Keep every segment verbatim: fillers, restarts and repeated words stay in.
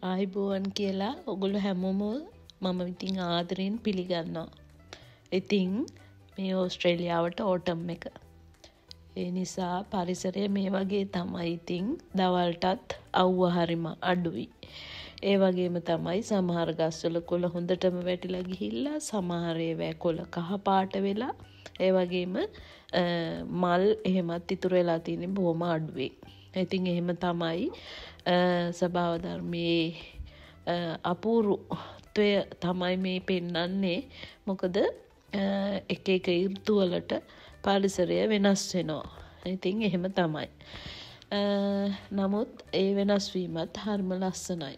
ආයිබෝවන් කියලා ඔගොල්ලෝ හැමෝම මම ඉතින් ආදරෙන් පිළිගන්නවා. ඉතින් මේ ඕස්ට්‍රේලියාවට ඕටම් එක. ඒ නිසා පරිසරය මේ වගේ තමයි. ඉතින් දවල්ටත් අවුව හරිම අඩුයි. ඒ වගේම තමයි සමහර ගස්වල කොළ හොඳටම වැටිලා ගිහිල්ලා සමහර ඒවා කොළ කහ පාට වෙලා ඒ වගේම මල් එහෙමත් ඉතුරු වෙලා තියෙන්නේ බොහොම අඩුවේ. ඉතින් එහෙම තමයි ස්වභාව ධර්මයේ අපූර්වත්වය තමයි මේ පෙන්වන්නේ. මොකද එක එක ඍතු වලට පරිසරය වෙනස් වෙනවා. ඉතින් එහෙම තමයි. නමුත් ඒ වෙනස් වීමත් හරිම ලස්සනයි.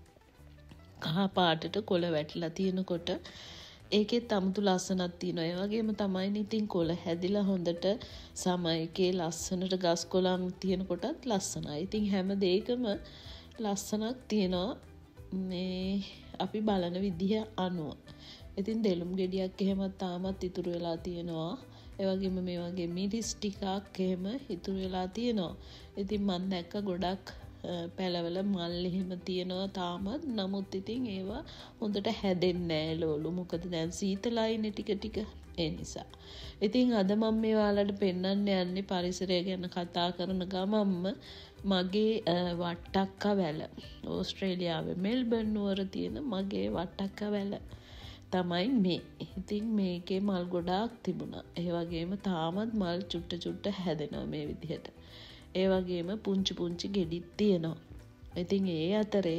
කහ පාටට කොළ වැටිලා තියෙනකොට ඒකෙත් 아무තු ලස්සනක් තියෙනවා. ඒ වගේම තමයි ඉතින් කොළ හැදිලා හොඳට සමයකේ ලස්සනට ගස් කොළන් තියෙනකොටත් ලස්සනයි. ඉතින් හැම දෙයකම ලස්සනක් තියෙනවා මේ අපි බලන විදිහ අනුව. ඉතින් දෙළුම් ගෙඩියක් එහෙම තාමත් ඉතුරු වෙලා තියෙනවා. ඒ වගේම මේ වගේ මිරිස් ටිකක් එහෙම ඉතුරු වෙලා තියෙනවා. ඉතින් මම දැක්ක ගොඩක් පැලවල මල් එහෙම තියෙනවා තාමත්. නමුත් ඉතින් ඒවා හොඳට හැදෙන්නේ නැහැ ලෝලු. මොකද දැන් සීතලයිනේ ටික ටික. ඒ නිසා. ඉතින් අද මම මේ ඔයාලට පෙන්වන්න යන්නේ පරිසරය ගැන කතා කරන ගමන්ම මගේ වට්ටක්ක වැල. ඕස්ට්‍රේලියාවේ මෙල්බර්න් නුවර තියෙන මගේ වට්ටක්ක වැල තමයි මේ. ඉතින් මේකේ මල් ගොඩාක් තිබුණා. ඒ වගේම තාමත් මල් චුට්ට චුට්ට හැදෙනවා මේ විදිහට. ඒ වගේම පුංචි පුංචි ගෙඩිත් තියෙනවා. ඉතින් ඒ අතරේ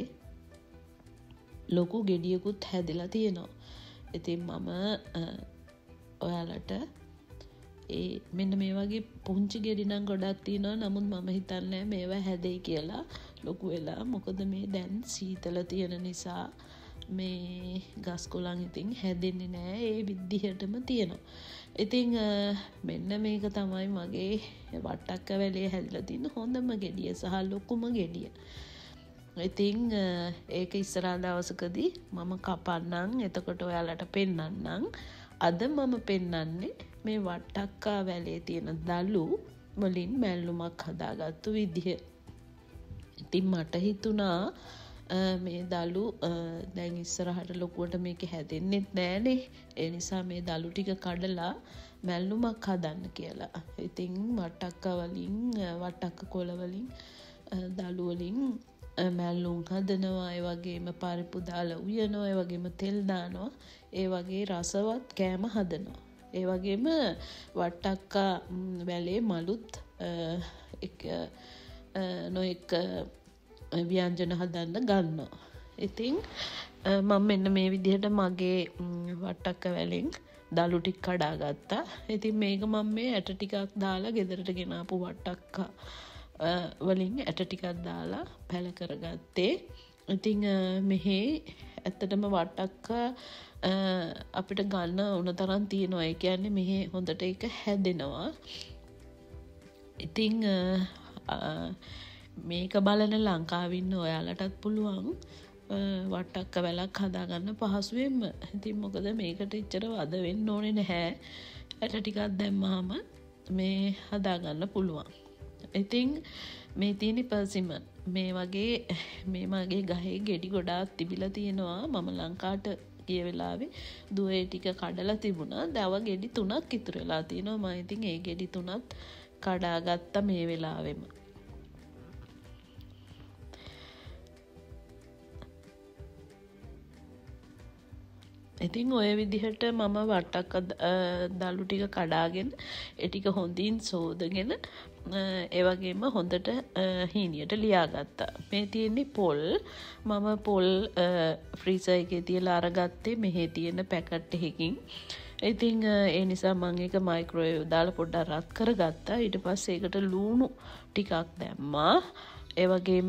ලොකු ගෙඩියකුත් හැදලා තියෙනවා. ඉතින් මම ඔයාලට ඒ මෙන්න මේ වගේ පුංචි ගෙඩි නම් ගොඩක් තියෙනවා. නමුත් මම හිතන්නේ මේවා හැදෙයි කියලා ලොකු වෙලා. මොකද මේ දැන් සීතල තියෙන නිසා මේ ගස් කොළන් ඉතින් හැදෙන්නේ නැහැ. ඒ විදිහටම තියෙනවා. ඉතින් මෙන්න මේක තමයි මගේ වට්ටක්ක වැලේ හැදිලා තියෙන හොඳම ගෙඩිය සහ ලොකුම ගෙඩිය. ඉතින් ඒක ඉස්සරහ දවසකදී මම කපන්නම්. එතකොට ඔයාලට පෙන්නන්නම්. අද මම පෙන්නන්නේ මේ වට්ටක්කා වැලේ තියෙන දළු වලින් මැල්ලුමක් හදාගත්තු විදිහ. ඉතින් මට හිතුණා මේ දළු දැන් ඉස්සරහට ලොකුවට මේක හැදෙන්නෙත් නෑනේ. ඒ නිසා මේ දළු ටික කඩලා මැල්ලුමක් හදන්න කියලා. ඉතින් වට්ටක්කා වලින් වට්ටක්ක කොළ වලින් දළු වලින් මැල්ලුම් හදනවා. ඒ වගේම පරිප්පු දාලා උයනවා. ඒ වගේම තෙල් දානවා. ඒ වගේ රසවත් කෑම හදනවා. ඒ වගේම වට්ටක්කා වැලේ මලුත් එක නොඑක ව්‍යංජන හදන්න ගන්නවා. ඉතින් මම මෙන්න මේ විදිහට මගේ වට්ටක්ක වැලෙන් දළු ටික කඩා ගත්තා. ඉතින් මේක මම මේ ඇට ටිකක් දාලා ගෙදරට ගෙනාපු වට්ටක්කා වලින් ඇට ටිකක් දාලා පැල කරගත්තේ. ඉතින් මෙහි ඇත්තටම වට්ටක්කා අපිට ගන්න උන තරම් තියෙනවා. ඒ කියන්නේ මෙහි හොඳට ඒක හැදෙනවා. ඉතින් මේක බලන ලංකාවේ ඉන්න ඔයාලටත් පුළුවන් වට්ටක්ක වැලක් හදාගන්න පහසුවෙන්ම. ඉතින් මොකද මේකට එච්චර වද වෙන්න ඕනේ නැහැ. ඇට ටිකක් දැම්මහම මේ හදාගන්න පුළුවන්. ඉතින් මේ තියෙන පර්සිමන් මේ වගේ මේ මගේ ගහේ ගෙඩි ගොඩාක් තිබිලා තියෙනවා. මම ලංකාවට ගිය වෙලාවේ දුවේ ටික කඩලා තිබුණා. දව ගෙඩි තුනක් ඉතුරු වෙලා තියෙනවා. මම ඉතින් ඒ ගෙඩි තුනත් කඩාගත්තා මේ වෙලාවෙම. ඉතින් ඔය විදිහට මම වට්ටක්ක දළු ටික කඩාගෙන ඒ ටික හොඳින් සෝදගෙන ඒ වගේම හොඳට හීනියට ලියාගත්තා. මේ තියෙන්නේ පොල්. මම පොල් ෆ්‍රීසර් එකේ තියලා අරගත්තේ මෙහි තියෙන පැකට් එකකින්. ඉතින් ඒ නිසා මම ඒක මයික්‍රෝවේව් දාලා පොඩ්ඩක් රත් කරගත්තා. ඊට පස්සේ ඒකට ලුණු ටිකක් දැම්මා. ඒ වගේම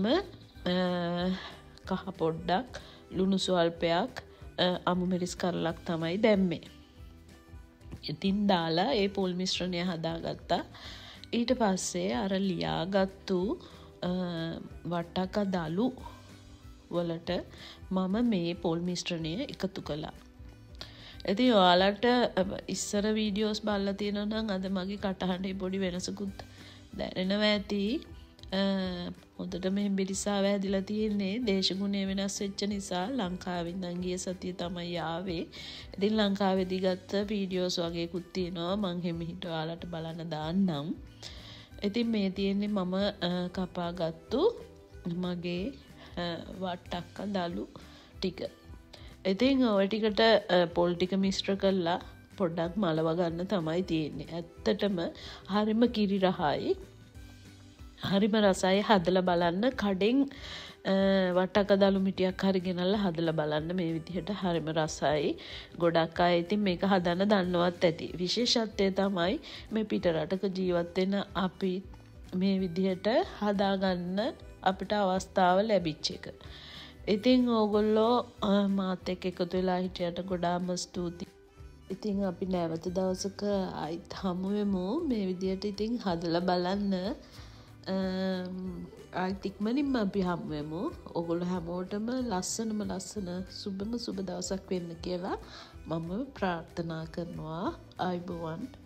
කහ පොඩ්ඩක් ලුණු ස්වල්පයක් අමු මිරිස් කරලක් තමයි දැම්මේ. ඉතින් දාලා ඒ පොල් මිශ්‍රණය හදාගත්තා. ඊට පස්සේ අර ලියාගත්තු වට්ටක්ක දළු වලට මම මේ පොල් මිශ්‍රණය එකතු කළා. ඉතින් ඔයාලට ඉස්සර වීඩියෝස් බලලා තියෙනවා නම් අද මගේ කටහඬේ පොඩි වෙනසකුත් දැනෙනවා ඇති. හොඳට මේ බිරිසාව හැදිලා තියෙන්නේ දේශගුණය වෙනස් වෙච්ච නිසා. ලංකාවේ ඉඳන් ගිය සතිය තමයි ආවේ. ඉතින් ලංකාවේදී ගත්ත වීඩියෝස් වගේකුත් තියෙනවා. මං හිමිහිට ඔයාලට බලන්න දාන්නම්. ඉතින් මේ තියෙන්නේ මම කපාගත්තු මගේ වට්ටක්ක දලු ටික. ඉතින් ඔය ටිකට පොල් ටික මිශ්‍ර කරලා පොඩ්ඩක් මලව ගන්න තමයි තියෙන්නේ. ඇත්තටම හරිම කිරි රහයි. හරිම රසයි. හදලා බලන්න. කඩෙන් වට්ටක්ක දලු මිටියක් හරි ගෙනල්ලා හදලා බලන්න. මේ විදිහට හරිම රසයි. ගොඩක් අය ඉතින් මේක හදන්න දන්නවත් ඇති. විශේෂත්වය තමයි මේ පිට රටක ජීවත් වෙන අපි මේ විදිහට හදාගන්න අපිට අවස්ථාව ලැබිච්ච එක. ඉතින් ඕගොල්ලෝ මාත් එක්ක එකතු වෙලා හිටියට ගොඩාම ස්තුතියි. ඉතින් අපි නැවත දවසක ආයිත් හමු වෙමු. මේ විදිහට ඉතින් හදලා බලන්න. ආයිත් ඉක්මනින්ම අපි හමු වෙමු. ඕගොල්ලෝ හැමෝටම ලස්සනම ලස්සන සුබම සුබ දවසක් වෙන්න කියලා මම ප්‍රාර්ථනා කරනවා. ආයුබෝවන්.